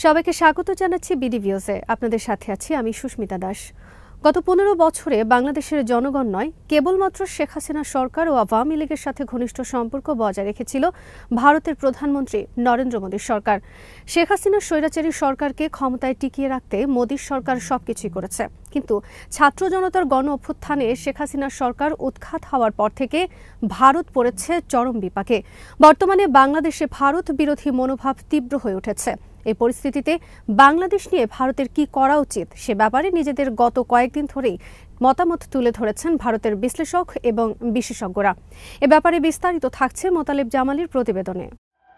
সবাইকে স্বাগত জানাচ্ছি বিডি ভিউজে। আপনাদের সাথে আছি আমি সুস্মিতা দাস। গত ১৫ বছরে বাংলাদেশের জনগণ নয়, কেবলমাত্র শেখ হাসিনা সরকার ও আওয়ামী লীগের সাথে ঘনিষ্ঠ সম্পর্ক বজায় রেখেছিল ভারতের প্রধানমন্ত্রী নরেন্দ্র মোদীর সরকার। শেখ হাসিনার স্বৈরাচারী সরকারকে ক্ষমতায় টিকিয়ে রাখতে মোদীর সরকার সবকিছুই করেছে, কিন্তু ছাত্র জনতার গণ অভ্যুত্থানে শেখ হাসিনার সরকার উৎখাত হওয়ার পর থেকে ভারত পড়েছে চরম বিপাকে। বর্তমানে বাংলাদেশে ভারত বিরোধী মনোভাব তীব্র হয়ে উঠেছে। এই পরিস্থিতিতে বাংলাদেশ নিয়ে ভারতের কি করা উচিত সে ব্যাপারে নিজেদের গত কয়েকদিন ধরেই মতামত তুলে ধরেছেন ভারতের বিশ্লেষক এবং বিশেষজ্ঞরা। এ ব্যাপারে বিস্তারিত থাকছে মোতালেব জামালির প্রতিবেদনে।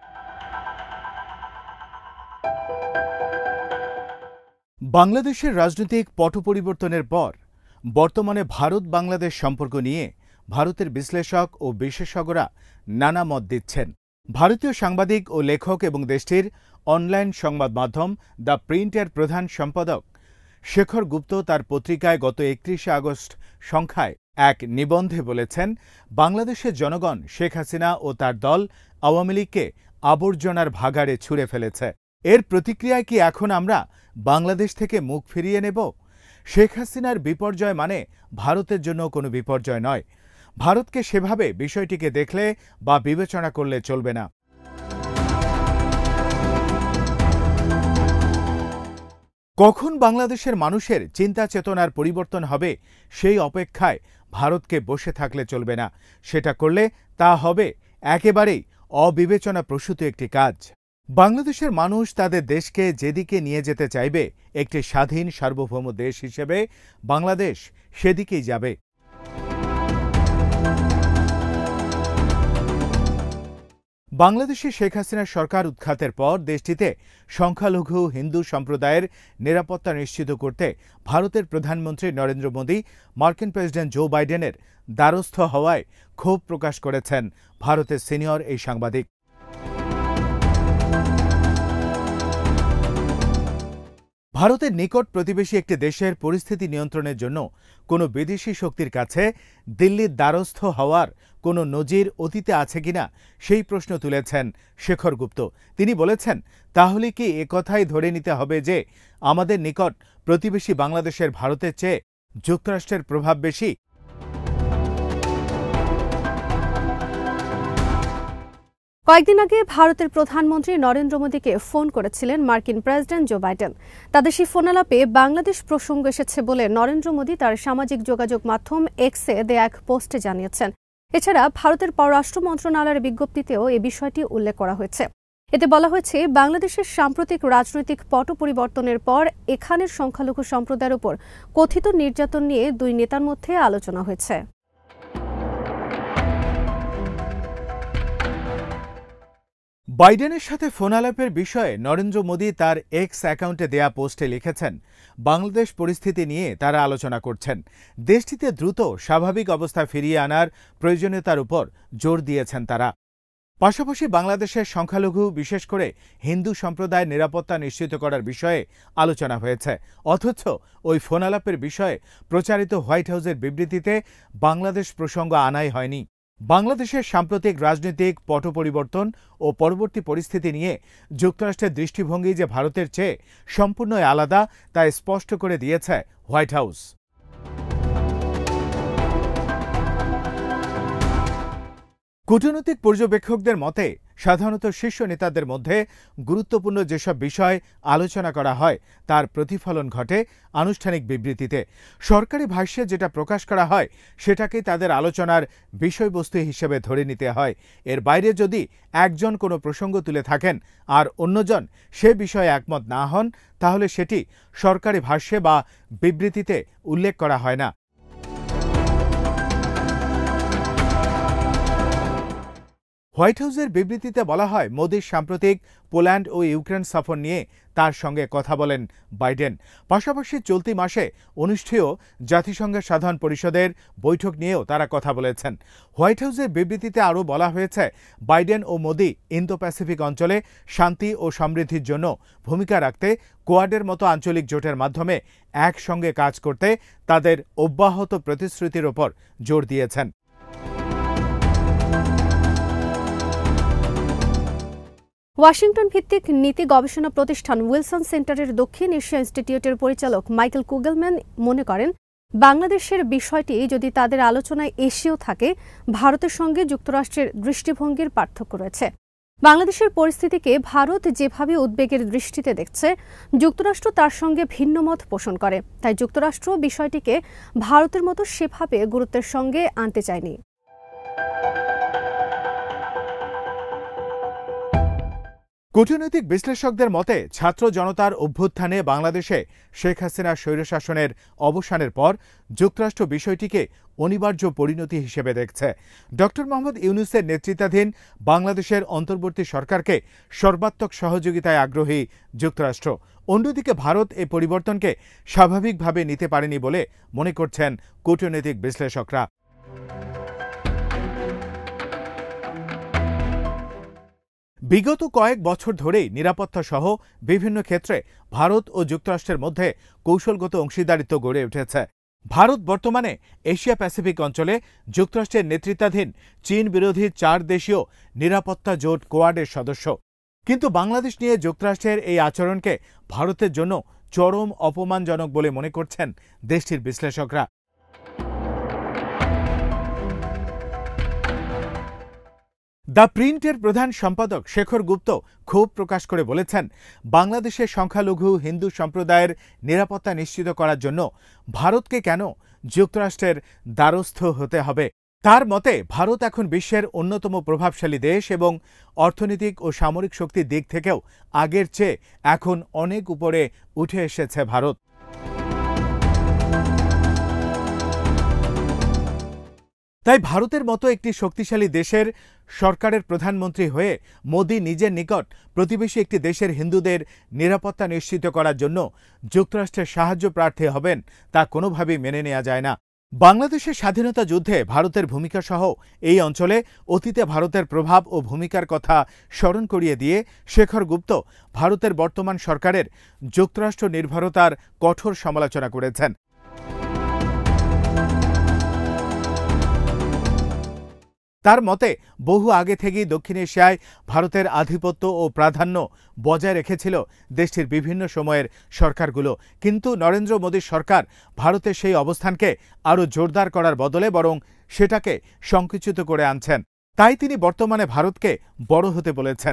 বাংলাদেশের রাজনৈতিক পট পরিবর্তনের পর বর্তমানে ভারত বাংলাদেশ সম্পর্ক নিয়ে ভারতের বিশ্লেষক ও বিশেষজ্ঞরা নানা মত দিচ্ছেন। ভারতীয় সাংবাদিক ও লেখক এবং দেশটির অনলাইন সংবাদ মাধ্যম দ্য প্রিন্টের প্রধান সম্পাদক শেখর গুপ্ত তার পত্রিকায় গত ৩১ আগস্ট সংখ্যায় এক নিবন্ধে বলেছেন, বাংলাদেশের জনগণ শেখ হাসিনা ও তার দল আওয়ামী লীগকে আবর্জনার ভাগাড়ে ছুঁড়ে ফেলেছে। এর প্রতিক্রিয়ায় কি এখন আমরা বাংলাদেশ থেকে মুখ ফিরিয়ে নেব? শেখ হাসিনার বিপর্যয় মানে ভারতের জন্য কোনো বিপর্যয় নয়। ভারতকে সেভাবে বিষয়টিকে দেখলে বা বিবেচনা করলে চলবে না। কখন বাংলাদেশের মানুষের চিন্তা চেতনার পরিবর্তন হবে সেই অপেক্ষায় ভারতকে বসে থাকলে চলবে না। সেটা করলে তা হবে একেবারেই অবিবেচনাপ্রসূত একটি কাজ। বাংলাদেশের মানুষ তাদের দেশকে যেদিকে নিয়ে যেতে চাইবে, একটি স্বাধীন সার্বভৌম দেশ হিসেবে বাংলাদেশ সেদিকেই যাবে। বাংলাদেশে শেখ হাসিনার সরকার উৎখাতের পর দেশটিতে সংখ্যালঘু হিন্দু সম্প্রদায়ের নিরাপত্তা নিশ্চিত করতে ভারতের প্রধানমন্ত্রী নরেন্দ্র মোদী মার্কিন প্রেসিডেন্ট জো বাইডেনের দ্বারস্থ হওয়ায় ক্ষোভ প্রকাশ করেছেন ভারতের সিনিয়র এই সাংবাদিক। ভারতের নিকট প্রতিবেশী একটি দেশের পরিস্থিতি নিয়ন্ত্রণের জন্য কোনো বিদেশি শক্তির কাছে দিল্লির দ্বারস্থ হওয়ার কোনো নজির অতীতে আছে কিনা সেই প্রশ্ন তুলেছেন শেখর গুপ্ত। তিনি বলেছেন, তাহলে কি একথাই ধরে নিতে হবে যে আমাদের নিকট প্রতিবেশী বাংলাদেশের ভারতের চেয়ে যুক্তরাষ্ট্রের প্রভাব বেশি? কয়েকদিন আগে ভারতের প্রধানমন্ত্রী নরেন্দ্র মোদীকে ফোন করেছিলেন মার্কিন প্রেসিডেন্ট জো বাইডেন। তাদের সেই ফোনালাপে বাংলাদেশ প্রসঙ্গ এসেছে বলে নরেন্দ্র মোদী তার সামাজিক যোগাযোগ মাধ্যম এক্সে দেয়া এক পোস্টে জানিয়েছেন। এছাড়া ভারতের পররাষ্ট্র মন্ত্রণালয়ের বিজ্ঞপ্তিতেও এ বিষয়টি উল্লেখ করা হয়েছে। এতে বলা হয়েছে, বাংলাদেশের সাম্প্রতিক রাজনৈতিক পট পরিবর্তনের পর এখানের সংখ্যালঘু সম্প্রদায়ের উপর কথিত নির্যাতন নিয়ে দুই নেতার মধ্যে আলোচনা হয়েছে। বাইডেনের সাথে ফোনালাপের বিষয়ে নরেন্দ্র মোদী তার এক্স অ্যাকাউন্টে দেয়া পোস্টে লিখেছেন, বাংলাদেশ পরিস্থিতি নিয়ে তারা আলোচনা করছেন। দেশটিতে দ্রুত স্বাভাবিক অবস্থা ফিরিয়ে আনার প্রয়োজনীয়তার উপর জোর দিয়েছেন তারা। পাশাপাশি বাংলাদেশের সংখ্যালঘু, বিশেষ করে হিন্দু সম্প্রদায়ের নিরাপত্তা নিশ্চিত করার বিষয়ে আলোচনা হয়েছে। অথচ ওই ফোনালাপের বিষয়ে প্রচারিত হোয়াইট হাউসের বিবৃতিতে বাংলাদেশ প্রসঙ্গ আনাই হয়নি। বাংলাদেশের সাম্প্রতিক রাজনৈতিক পট পরিবর্তন ও পরবর্তী পরিস্থিতি নিয়ে যুক্তরাষ্ট্রের দৃষ্টিভঙ্গি যে ভারতের চেয়ে সম্পূর্ণই আলাদা তা স্পষ্ট করে দিয়েছে হোয়াইট হাউস। কূটনৈতিক পর্যবেক্ষকদের মতে সাধারণত শীর্ষ নেতাদের মধ্যে গুরুত্বপূর্ণ যেসব বিষয় আলোচনা করা হয় তার প্রতিফলন ঘটে আনুষ্ঠানিক বিবৃতিতে। সরকারি ভাষ্যে যেটা প্রকাশ করা হয় সেটাকেই তাদের আলোচনার বিষয়বস্তু হিসেবে ধরে নিতে হয়। এর বাইরে যদি একজন কোনো প্রসঙ্গ তুলে থাকেন আর অন্যজন সে বিষয়ে একমত না হন, তাহলে সেটি সরকারি ভাষ্যে বা বিবৃতিতে উল্লেখ করা হয় না। হোয়াইট হাউসের বিবৃতিতে বলা হয়, মোদির সাম্প্রতিক পোল্যান্ড ও ইউক্রেন সফর নিয়ে তার সঙ্গে কথা বলেন বাইডেন। পাশাপাশি চলতি মাসে অনুষ্ঠেয় জাতিসংঘের সাধারণ পরিষদের বৈঠক নিয়েও তারা কথা বলেছেন। হোয়াইট হাউসের বিবৃতিতে আরও বলা হয়েছে, বাইডেন ও মোদি ইন্দো প্যাসিফিক অঞ্চলে শান্তি ও সমৃদ্ধির জন্য ভূমিকা রাখতে কোয়াডের মতো আঞ্চলিক জোটের মাধ্যমে একসঙ্গে কাজ করতে তাদের অব্যাহত প্রতিশ্রুতির ওপর জোর দিয়েছেন। ওয়াশিংটন ভিত্তিক নীতি গবেষণা প্রতিষ্ঠান উইলসন সেন্টারের দক্ষিণ এশিয়া ইনস্টিটিউটের পরিচালক মাইকেল কুগেলম্যান মনে করেন, বাংলাদেশের বিষয়টি যদি তাদের আলোচনায় এসেও থাকে, ভারতের সঙ্গে যুক্তরাষ্ট্রের দৃষ্টিভঙ্গির পার্থক্য রয়েছে। বাংলাদেশের পরিস্থিতিকে ভারত যেভাবে উদ্বেগের দৃষ্টিতে দেখছে, যুক্তরাষ্ট্র তার সঙ্গে ভিন্ন মত পোষণ করে। তাই যুক্তরাষ্ট্র বিষয়টিকে ভারতের মতো সেভাবে গুরুত্বের সঙ্গে আনতে চায়নি। কূটনৈতিক বিশ্লেষকদের মতে ছাত্র জনতার অভ্যুত্থানে বাংলাদেশে শেখ হাসিনার স্বৈরশাসনের অবসানের পর যুক্তরাষ্ট্র বিষয়টিকে অনিবার্য পরিণতি হিসেবে দেখছে। ড. মোহাম্মদ ইউনূসের নেতৃত্বাধীন বাংলাদেশের অন্তর্বর্তী সরকারকে সর্বাত্মক সহযোগিতায় আগ্রহী যুক্তরাষ্ট্র। অন্যদিকে ভারত এই পরিবর্তনকে স্বাভাবিকভাবে নিতে পারেনি বলে মনে করছেন কূটনৈতিক বিশ্লেষকরা। বিগত কয়েক বছর ধরেই নিরাপত্তা সহ বিভিন্ন ক্ষেত্রে ভারত ও যুক্তরাষ্ট্রের মধ্যে কৌশলগত অংশীদারিত্ব গড়ে উঠেছে। ভারত বর্তমানে এশিয়া প্যাসিফিক অঞ্চলে যুক্তরাষ্ট্রের নেতৃত্বাধীন চীন বিরোধী 4 দেশীয় নিরাপত্তা জোট কোয়াডের সদস্য। কিন্তু বাংলাদেশ নিয়ে যুক্তরাষ্ট্রের এই আচরণকে ভারতের জন্য চরম অপমানজনক বলে মনে করছেন দেশটির বিশ্লেষকরা। দ্য প্রিন্টের প্রধান সম্পাদক শেখর গুপ্ত ক্ষোভ প্রকাশ করে বলেছেন, বাংলাদেশের সংখ্যালঘু হিন্দু সম্প্রদায়ের নিরাপত্তা নিশ্চিত করার জন্য ভারতকে কেন যুক্তরাষ্ট্রের দ্বারস্থ হতে হবে। তার মতে ভারত এখন বিশ্বের অন্যতম প্রভাবশালী দেশ এবং অর্থনৈতিক ও সামরিক শক্তির দিক থেকেও আগের চেয়ে এখন অনেক উপরে উঠে এসেছে ভারত। তাই ভারতের মতো একটি শক্তিশালী দেশের সরকারের প্রধানমন্ত্রী হয়ে মোদি নিজের নিকট প্রতিবেশী একটি দেশের হিন্দুদের নিরাপত্তা নিশ্চিত করার জন্য যুক্তরাষ্ট্রের সাহায্য প্রার্থী হবেন, তা কোনোভাবেই মেনে নেওয়া যায় না। বাংলাদেশের স্বাধীনতা যুদ্ধে ভারতের ভূমিকা সহ এই অঞ্চলে অতীতে ভারতের প্রভাব ও ভূমিকার কথা স্মরণ করিয়ে দিয়ে শেখর গুপ্ত ভারতের বর্তমান সরকারের যুক্তরাষ্ট্র নির্ভরতার কঠোর সমালোচনা করেছেন। তার মতে বহু আগে থেকেই দক্ষিণ এশিয়ায় ভারতের আধিপত্য ও প্রাধান্য বজায় রেখেছিল দেশটির বিভিন্ন সময়ের সরকারগুলো, কিন্তু নরেন্দ্র মোদীর সরকার ভারতের সেই অবস্থানকে আরও জোরদার করার বদলে বরং সেটাকে সংকুচিত করে আনছেন। তাই তিনি বর্তমানে ভারতকে বড় হতে বলেছেন।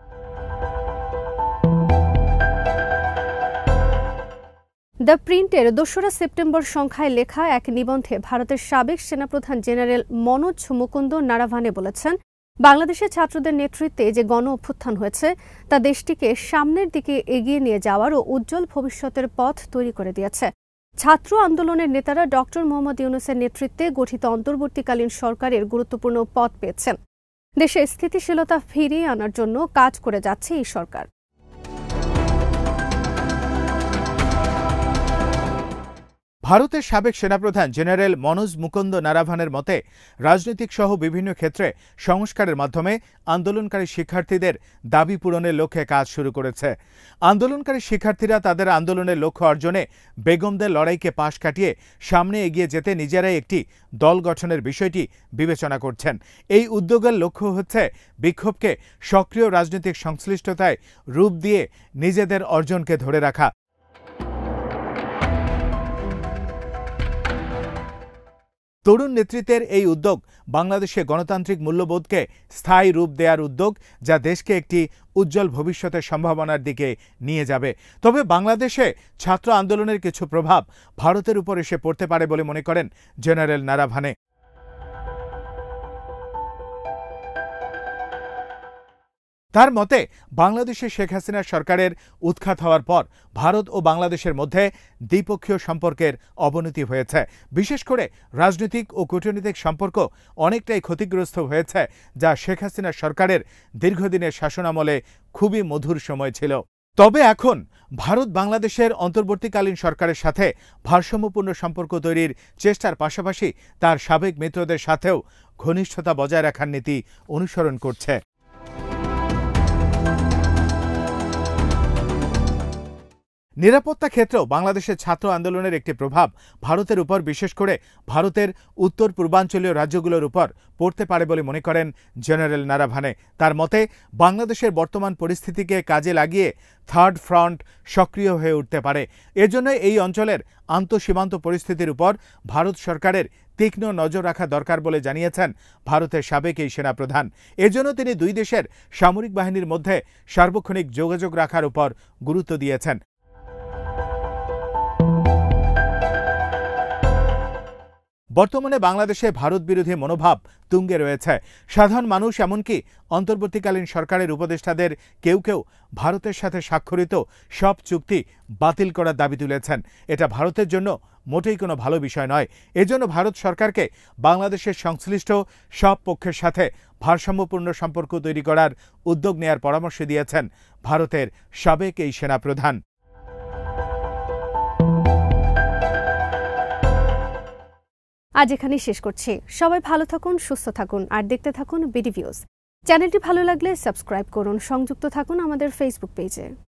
দ্য প্রিন্টের 2রা সেপ্টেম্বর সংখ্যায় লেখা এক নিবন্ধে ভারতের সাবেক সেনাপ্রধান জেনারেল মনোজ মুকুন্দ নারাভানে বলেছেন, বাংলাদেশের ছাত্রদের নেতৃত্বে যে গণ অভ্যুত্থান হয়েছে তা দেশটিকে সামনের দিকে এগিয়ে নিয়ে যাওয়ার ও উজ্জ্বল ভবিষ্যতের পথ তৈরি করে দিয়েছে। ছাত্র আন্দোলনের নেতারা ড. মোহাম্মদ ইউনূসের নেতৃত্বে গঠিত অন্তর্বর্তীকালীন সরকারের গুরুত্বপূর্ণ পদ পেয়েছেন। দেশে স্থিতিশীলতা ফিরিয়ে আনার জন্য কাজ করে যাচ্ছে এই সরকার। ভারতের সাবেক সেনাপ্রধান জেনারেল মনোজ মুকুন্দ নারাভানের মতে রাজনৈতিক সহ বিভিন্ন ক্ষেত্রে সংস্কারের মাধ্যমে আন্দোলনকারী শিক্ষার্থীদের দাবি পূরণের লক্ষ্যে কাজ শুরু করেছে। আন্দোলনকারী শিক্ষার্থীরা তাদের আন্দোলনের লক্ষ্য অর্জনে বেগমদের লড়াইকে পাশ কাটিয়ে সামনে এগিয়ে যেতে নিজেরাই একটি দল গঠনের বিষয়টি বিবেচনা করছেন। এই উদ্যোগের লক্ষ্য হচ্ছে বিক্ষোভকে সক্রিয় রাজনৈতিক সংশ্লিষ্টতায় রূপ দিয়ে নিজেদের অর্জনকে ধরে রাখা। তরুণ নেতৃত্বের এই উদ্যোগ বাংলাদেশে গণতান্ত্রিক মূল্যবোধকে স্থায়ী রূপ দেওয়ার উদ্যোগ, যা দেশকে একটি উজ্জ্বল ভবিষ্যতের সম্ভাবনার দিকে নিয়ে যাবে। তবে বাংলাদেশে ছাত্র আন্দোলনের কিছু প্রভাব ভারতের উপর এসে পড়তে পারে বলে মনে করেন জেনারেল নারাভানে। তার মতে বাংলাদেশে শেখ হাসিনার সরকারের উৎখাত হওয়ার পর ভারত ও বাংলাদেশের মধ্যে দ্বিপক্ষীয় সম্পর্কের অবনতি হয়েছে। বিশেষ করে রাজনৈতিক ও কূটনৈতিক সম্পর্ক অনেকটাই ক্ষতিগ্রস্ত হয়েছে, যা শেখ হাসিনার সরকারের দীর্ঘদিনের শাসনামলে খুবই মধুর সময় ছিল। তবে এখন ভারত বাংলাদেশের অন্তর্বর্তীকালীন সরকারের সাথে ভারসাম্যপূর্ণ সম্পর্ক তৈরির চেষ্টার পাশাপাশি তার সাবেক মিত্রদের সাথেও ঘনিষ্ঠতা বজায় রাখার নীতি অনুসরণ করছে। নিরাপত্তা ক্ষেত্রেও বাংলাদেশের ছাত্র আন্দোলনের একটি প্রভাব ভারতের উপর, বিশেষ করে ভারতের উত্তর পূর্বাঞ্চলীয় রাজ্যগুলোর উপর পড়তে পারে বলে মনে করেন জেনারেল নারাভানে। তার মতে, বাংলাদেশের বর্তমান পরিস্থিতিকে কাজে লাগিয়ে থার্ড ফ্রন্ট সক্রিয় হয়ে উঠতে পারে। এজন্য এই অঞ্চলের আন্তঃসীমান্ত পরিস্থিতির উপর ভারত সরকারের তীক্ষ্ণ নজর রাখা দরকার বলে জানিয়েছেন ভারতের সাবেক এই সেনাপ্রধান। এজন্য তিনি দুই দেশের সামরিক বাহিনীর মধ্যে সার্বক্ষণিক যোগাযোগ রাখার উপর গুরুত্ব দিয়েছেন। বর্তমানে বাংলাদেশে ভারত বিরোধী মনোভাব তুঙ্গে রয়েছে। সাধারণ মানুষ, এমনকি অন্তর্বর্তীকালীন সরকারের উপদেষ্টাদের কেউ কেউ ভারতের সাথে স্বাক্ষরিত সব চুক্তি বাতিল করার দাবি তুলেছেন। এটা ভারতের জন্য মোটেই কোনো ভালো বিষয় নয়। এজন্য ভারত সরকারকে বাংলাদেশের সংশ্লিষ্ট সব পক্ষের সাথে ভারসাম্যপূর্ণ সম্পর্ক তৈরি করার উদ্যোগ নেয়ার পরামর্শ দিয়েছেন ভারতের সাবেক এই সেনাপ্রধান। আজ এখানেই শেষ করছি। সবাই ভালো থাকুন, সুস্থ থাকুন আর দেখতে থাকুন বিডি ভিউজ। চ্যানেলটি ভালো লাগলে সাবস্ক্রাইব করুন, সংযুক্ত থাকুন আমাদের ফেসবুক পেজে।